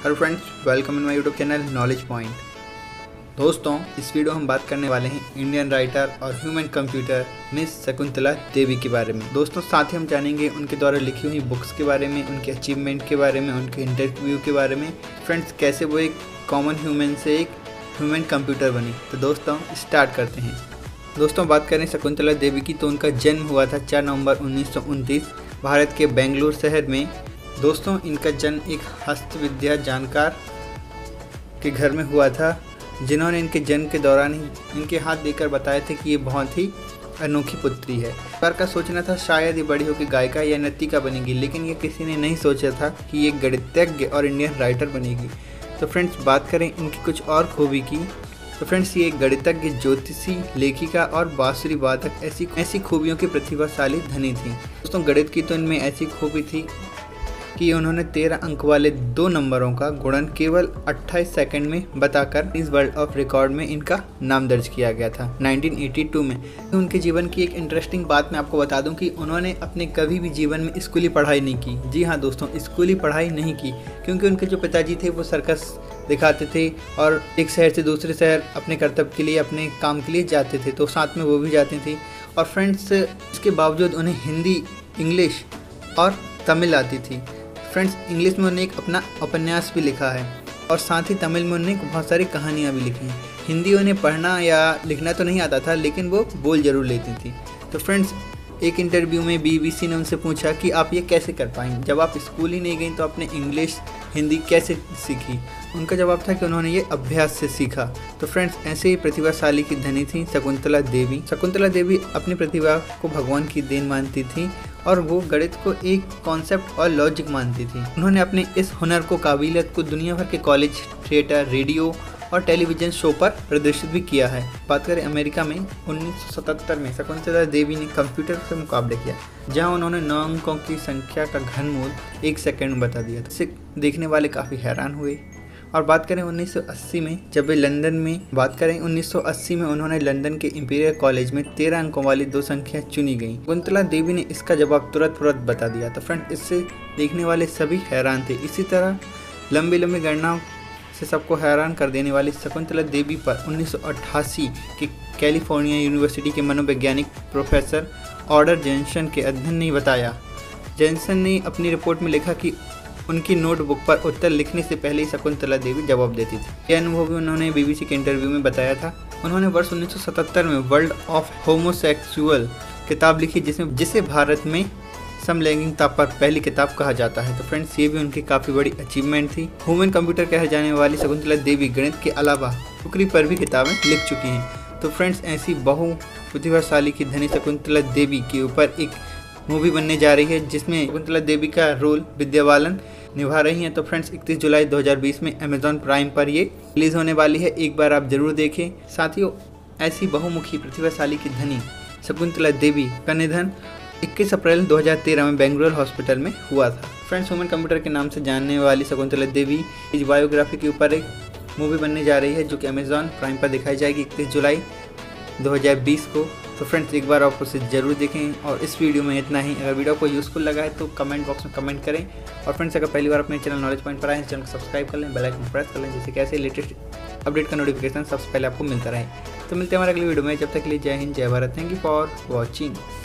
Hello friends, welcome in my YouTube channel knowledge point. दोस्तों, इस video हम बात करने वाले हैं इंडियन राइटर और human computer miss Shakuntala Devi के बारे में। दोस्तों, साथ ही हम जानेंगे उनके द्वारा लिखी हुई बुक्स के बारे में, उनके अचीवमेंट के बारे में, उनके इंटरव्यू के बारे में। फ्रेंड्स, कैसे वो एक कॉमन ह्यूमन से एक ह्यूमन कंप्यूटर बनी। तो दोस्तों, स्टार्ट करते हैं। दोस्तों, बात करें शकुंतला देवी की तो उनका जन्म हुआ था 4 नवंबर 1929 भारत के बेंगलुरु शहर में। दोस्तों, इनका जन्म एक हस्तविद्या जानकार के घर में हुआ था, जिन्होंने इनके जन्म के दौरान ही इनके हाथ देकर बताए थे कि ये बहुत ही अनोखी पुत्री है। परिवार का सोचना था शायद ये बड़ी होकर गायिका या नर्तिका बनेगी, लेकिन ये किसी ने नहीं सोचा था कि ये गणितज्ञ और इंडियन राइटर बनेगी। तो फ्रेंड्स, बात करें इनकी कुछ और खूबी की तो फ्रेंड्स, ये एक गणितज्ञ, ज्योतिषी, लेखिका और बांसुरी वादक ऐसी खूबियों की प्रतिभाशाली धनी थी। दोस्तों, गणित की तो इनमें ऐसी खूबी थी कि उन्होंने 13 अंक वाले 2 नंबरों का गुणन केवल 28 सेकंड में बताकर इस वर्ल्ड ऑफ रिकॉर्ड में इनका नाम दर्ज किया गया था 1982 में। तो उनके जीवन की एक इंटरेस्टिंग बात मैं आपको बता दूं कि उन्होंने अपने कभी भी जीवन में स्कूली पढ़ाई नहीं की। जी हाँ दोस्तों, स्कूली पढ़ाई नहीं की, क्योंकि उनके जो पिताजी थे वो सर्कस दिखाते थे और एक शहर से दूसरे शहर अपने कर्तव्य के लिए, अपने काम के लिए जाते थे, तो साथ में वो भी जाती थी। और फ्रेंड्स, इसके बावजूद उन्हें हिंदी, इंग्लिश और तमिल आती थी। फ्रेंड्स, इंग्लिश में उन्होंने एक अपना उपन्यास भी लिखा है और साथ ही तमिल में उन्होंने बहुत सारी कहानियाँ भी लिखी हैं। हिंदी उन्हें पढ़ना या लिखना तो नहीं आता था, लेकिन वो बोल जरूर लेती थी। तो फ्रेंड्स, एक इंटरव्यू में BBC ने उनसे पूछा कि आप ये कैसे कर पाएंगे, जब आप स्कूल ही नहीं गई तो आपने इंग्लिश, हिंदी कैसे सीखी। उनका जवाब था कि उन्होंने ये अभ्यास से सीखा। तो फ्रेंड्स, ऐसे ही प्रतिभाशाली की धनी थी शकुंतला देवी। शकुंतला देवी अपनी प्रतिभा को भगवान की देन मानती थी और वो गणित को एक कॉन्सेप्ट और लॉजिक मानती थी। उन्होंने अपने इस हुनर को, काबिलियत को दुनिया भर के कॉलेज, थिएटर, रेडियो और टेलीविजन शो पर प्रदर्शित भी किया है। बात करें अमेरिका में 1977 में शकुंतला देवी ने कंप्यूटर से मुकाबले किया, जहां उन्होंने 9 अंकों की संख्या का घनमूल 1 सेकंड में बता दिया। इसे देखने वाले काफ़ी हैरान हुए। और बात करें 1980 में, जब वे लंदन में 1980 में उन्होंने लंदन के इंपीरियल कॉलेज में 13 अंकों वाली 2 संख्या चुनी गई। शकुंतला देवी ने इसका जवाब तुरंत बता दिया। तो फ्रेंड, इससे देखने वाले सभी हैरान थे। इसी तरह लंबी गणनाओं से सबको हैरान कर देने वाली शकुंतला देवी पर 1988 के कैलिफोर्निया यूनिवर्सिटी के मनोवैज्ञानिक प्रोफेसर ऑर्डर जेनसन के अध्ययन ने बताया। जेनसन ने अपनी रिपोर्ट में लिखा कि उनकी नोटबुक पर उत्तर लिखने से पहले ही शकुंतला देवी जवाब देती थी। यह अनुभव भी उन्होंने BBC के इंटरव्यू में बताया था। उन्होंने वर्ष 1977 में वर्ल्ड ऑफ होमोसेक्सुअल किताब लिखी, जिसे भारत में समलैंगिकता पर पहली किताब कहा जाता है। तो फ्रेंड्स, ये भी उनकी काफ़ी बड़ी अचीवमेंट थी। ह्यूमन कंप्यूटर कहे जाने वाली शकुंतला देवी गणित के अलावा टुकड़ी पर भी किताबें लिख चुकी हैं। तो फ्रेंड्स, ऐसी बहु प्रतिभाशाली की धनी शकुंतला देवी के ऊपर एक मूवी बनने जा रही है, जिसमें शकुंतला देवी का रोल विद्या बालन निभा रही हैं। तो फ्रेंड्स, 31 जुलाई 2020 में अमेजॉन प्राइम पर ये रिलीज होने वाली है। एक बार आप जरूर देखें। साथियों, ऐसी बहुमुखी प्रतिभाशाली की धनी शकुंतला देवी का निधन 21 अप्रैल 2013 में बेंगलुरु हॉस्पिटल में हुआ था। फ्रेंड्स, ह्यूमन कंप्यूटर के नाम से जानने वाली शकुंतला देवी की बायोग्राफी के ऊपर एक मूवी बनने जा रही है, जो कि अमेजॉन प्राइम पर दिखाई जाएगी 31 जुलाई 2020 को। तो फ्रेंड्स, एक बार आप उसे ज़रूर देखें। और इस वीडियो में इतना ही। अगर वीडियो को यूज़फुल लगा है तो कमेंट बॉक्स में कमेंट करें। और फ्रेंड्स, अगर पहली बार अपने चैनल नॉलेज पॉइंट पर आए, चैनल को सब्सक्राइब कर लें, बेल आइकन प्रेस कर लें, जिससे कैसे लेटेस्ट अपडेट का नोटिफिकेशन सबसे पहले आपको मिलता रहे। तो मिलते हैं हमारे अगली वीडियो में। जब तक के लिए जय हिंद, जय Bharat. Thank you for watching.